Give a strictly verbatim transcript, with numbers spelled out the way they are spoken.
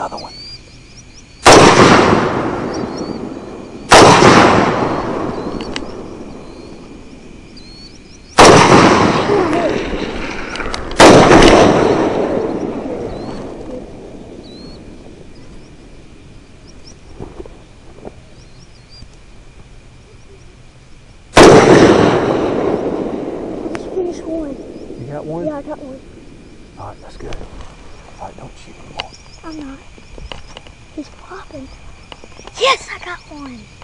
another one. Finish one. You got one? Yeah, I got one. All right, that's good. All right, don't shoot anymore. I'm not. He's popping. Yes, I got one.